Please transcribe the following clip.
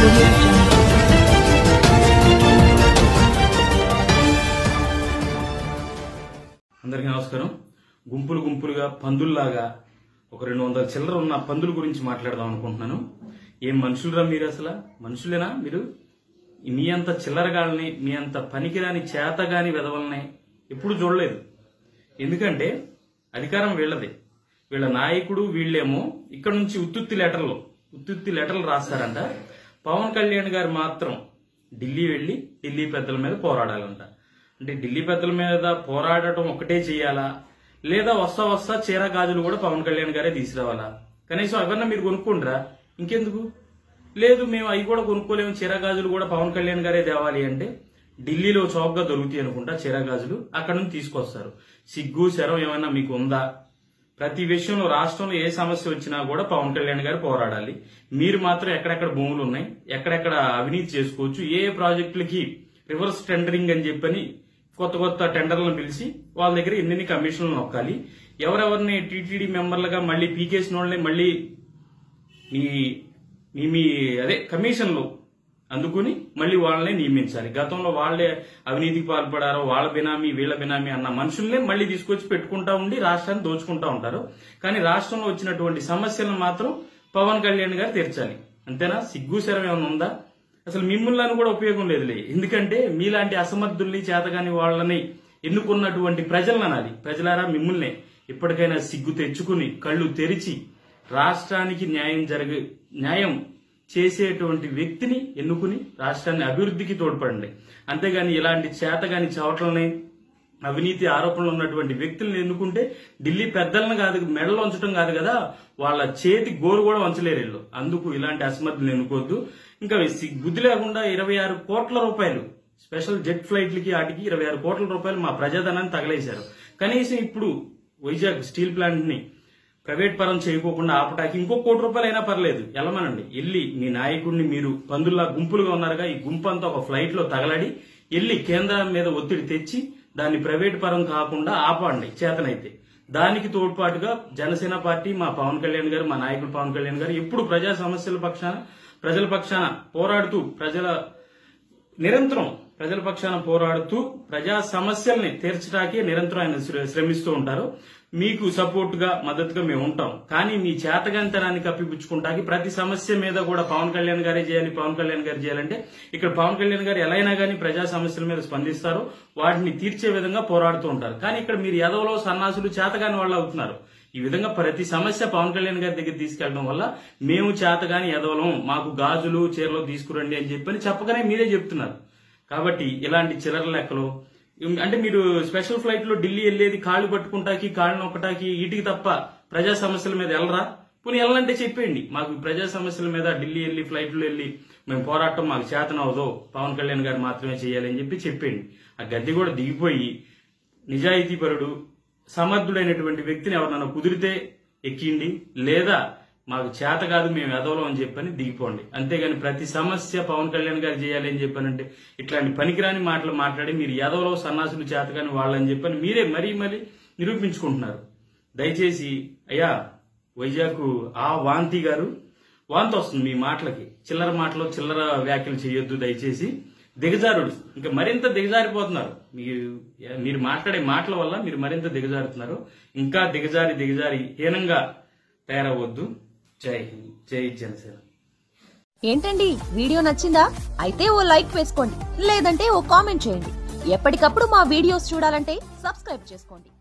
Audio Jungle. అందరికీ నమస్కారం. గుంపులు గుంపులుగా పందుల్లాగా ఒక 200 చిల్లర ఉన్న పందుల గురించి మాట్లాడదాం అనుకుంటున్నాను. ఏం మనుషులరా మీరు? అసలు మనుషులేనా మీరు? మీ అంత చిల్లరగాళ్ళని, మీ అంత పనికిరాని చేతగాని వెదవల్ని ఎప్పుడు చూడలేదు. ఎందుకంటే అధికారం వీళ్ళది, వీళ్ళ నాయకుడు. వీళ్ళేమో ఇక్కడ నుంచి ఉత్తుత్తి లెటర్లు రాస్తారంట. పవన్ కళ్యాణ్ గారు మాత్రం ఢిల్లీ వెళ్లి ఢిల్లీ పెద్దల మీద పోరాడాలంట. అంటే ఢిల్లీ పెద్దల మీద పోరాడటం ఒకటే చేయాలా, లేదా వస్తా చీర గాజులు కూడా పవన్ కళ్యాణ్ గారే తీసుకురావాలా? కనీసం అవన్నా మీరు కొనుక్కుంటారా? ఇంకెందుకు? లేదు మేము అవి కూడా కొనుక్కోలేము, చీర గాజులు కూడా పవన్ కళ్యాణ్ గారే తేవాలి అంటే ఢిల్లీలో చౌకగా దొరుకుతాయి అనుకుంటా చీర గాజులు, అక్కడ నుంచి తీసుకొస్తారు. సిగ్గు శరం ఏమన్నా మీకు ఉందా? ప్రతి విషయంలో రాష్ట్రంలో ఏ సమస్య వచ్చినా కూడా పవన్ కళ్యాణ్ గారు పోరాడాలి. మీరు మాత్రం ఎక్కడెక్కడ భూములు ఉన్నాయి, ఎక్కడెక్కడ అవినీతి చేసుకోవచ్చు, ఏ ప్రాజెక్టులకి రివర్స్ టెండరింగ్ అని చెప్పని కొత్త టెండర్లను పిలిచి వాళ్ళ దగ్గర ఎన్ని కమిషన్లు నొక్కాలి, ఎవరెవరిని టీటీడీ మెంబర్లుగా మళ్ళీ పీకేసిన వాళ్ళని మళ్ళీ మీ కమిషన్లు అందుకుని మళ్ళీ వాళ్ళనే నియమించాలి. గతంలో వాళ్లే అవినీతికి పాల్పడారో వాళ్ళ బినామీ వీళ్ల బినామీ అన్న మనుషుల్నే మళ్ళీ తీసుకొచ్చి పెట్టుకుంటా ఉండి రాష్ట్రాన్ని దోచుకుంటా ఉంటారు. కానీ రాష్ట్రంలో వచ్చినటువంటి సమస్యలను మాత్రం పవన్ కళ్యాణ్ గారు తీర్చాలి. అంతేనా? సిగ్గు శరం ఏమైనా ఉందా? అసలు మిమ్మల్ని కూడా ఉపయోగం లేదులే. ఎందుకంటే మీలాంటి అసమర్థుల్ని, చేతగాని వాళ్ళని ఎన్నుకున్నటువంటి ప్రజలను అనాలి. ప్రజలారా, మిమ్మల్నే ఇప్పటికైనా సిగ్గు తెచ్చుకుని కళ్ళు తెరిచి రాష్ట్రానికి న్యాయం చేసేటువంటి వ్యక్తిని ఎన్నుకుని రాష్ట్రాన్ని అభివృద్ధికి తోడ్పడండి. అంతేగాని ఇలాంటి చేతగాని చవట్లని, అవినీతి ఆరోపణలు ఉన్నటువంటి వ్యక్తులను ఎన్నుకుంటే ఢిల్లీ పెద్దలను కాదు, మెడలు వంచడం కాదు కదా, వాళ్ళ చేతి గోరు కూడా వంచలేరు వీళ్ళు. అందుకు ఇలాంటి అసమర్థులను ఎన్నుకోవద్దు. ఇంకా బుద్ధి లేకుండా 26 కోట్ల రూపాయలు స్పెషల్ జెట్ ఫ్లైట్లకి వాటికి 26 కోట్ల రూపాయలు మా ప్రజాధనాన్ని తగలేశారు. కనీసం ఇప్పుడు వైజాగ్ స్టీల్ ప్లాంట్ ని ప్రైవేట్ పరం చేయకోకుండా ఆపటానికి ఇంకో 1 కోటి రూపాయలు అయినా పర్లేదు, వెళ్ళమనండి. వెళ్ళి మీ నాయకుడిని, మీరు పందుల్లా గుంపులుగా ఉన్నారుగా, ఈ గుంపు అంతా ఒక ఫ్లైట్ లో తగలడి వెళ్ళి కేంద్రం మీద ఒత్తిడి తెచ్చి దాన్ని ప్రైవేట్ పరం కాకుండా ఆపండి చేతనైతే. దానికి తోడ్పాటుగా జనసేన పార్టీ, మా పవన్ కళ్యాణ్ గారు, మా నాయకుడు పవన్ కళ్యాణ్ గారు ఎప్పుడు ప్రజా సమస్యల పక్షాన, ప్రజల పక్షాన పోరాడుతూ ప్రజల పక్షాన పోరాడుతూ ప్రజా సమస్యల్ని తీర్చడాకే నిరంతరం ఆయన శ్రమిస్తూ ఉంటారు. మీకు సపోర్ట్ గా, మద్దతుగా మేము ఉంటాం. కానీ మీ చేతగంతనాన్ని కప్పిపుచ్చుకుంటాకి ప్రతి సమస్య మీద కూడా పవన్ కళ్యాణ్ గారే చేయాలి, పవన్ కళ్యాణ్ గారు చేయాలంటే ఇక్కడ పవన్ కళ్యాణ్ గారు ఎలా అయినా కానీ ప్రజా సమస్యల మీద స్పందిస్తారు, వాటిని తీర్చే విధంగా పోరాడుతూ ఉంటారు. కానీ ఇక్కడ మీరు ఎదవలో సన్నాసులు చేతగాని వాళ్ళు అవుతున్నారు. ఈ విధంగా ప్రతి సమస్య పవన్ కళ్యాణ్ గారి దగ్గర తీసుకెళ్లడం వల్ల మేము చేతగాని ఎదవలం, మాకు గాజులు చీరలు తీసుకురండి అని చెప్పగానే మీరే చెప్తున్నారు. కాబట్టి ఇలాంటి చిల్లర లెక్కలు అంటే మీరు స్పెషల్ ఫ్లైట్ లో ఢిల్లీ వెళ్లేది కాళ్ళు పట్టుకుంటాకి, కాళ్ళు నొక్కటాకి, వీటికి తప్ప ప్రజా సమస్యల మీద వెళ్ళరా? పోనీ వెళ్ళాలంటే చెప్పేయండి, మాకు ప్రజా సమస్యల మీద ఢిల్లీ వెళ్లి ఫ్లైట్లో వెళ్లి మేము పోరాటం మాకు చేతనవదో, పవన్ కళ్యాణ్ గారు మాత్రమే చేయాలి అని చెప్పేయండి. ఆ గద్దె కూడా దిగిపోయి నిజాయితీపరుడు, సమర్థుడైనటువంటి వ్యక్తిని ఎవరన్నా కుదిరితే ఎక్కిండి, లేదా మాకు చేత కాదు మేము ఎదవలం అని చెప్పని దిగిపోండి. అంతేగాని ప్రతి సమస్య పవన్ కళ్యాణ్ గారు చేయాలి అని చెప్పానంటే ఇట్లాంటి పనికిరాని మాటలు మాట్లాడి మీరు ఎదవలో సన్నాసులు చేతగాని వాళ్ళని చెప్పని మీరే మరీ నిరూపించుకుంటున్నారు. దయచేసి అయ్యా వైజాగ్ వాంతి గారు, వాంతి వస్తుంది మీ మాటలకి. చిల్లర మాటలు, చిల్లర వ్యాఖ్యలు చేయొద్దు దయచేసి. దిగజారుడు ఇంకా మరింత దిగజారిపోతున్నారు. మీరు మాట్లాడే మాటల వల్ల మీరు మరింత దిగజారుతున్నారు. ఇంకా దిగజారి హీనంగా తయారవద్దు. జై హింద్, జై జనసేన. ఏంటండి, వీడియో నచ్చిందా? అయితే ఓ లైక్ వేసుకోండి, లేదంటే ఓ కామెంట్ చేయండి. ఎప్పటికప్పుడు మా వీడియోస్ చూడాలంటే సబ్స్క్రైబ్ చేసుకోండి.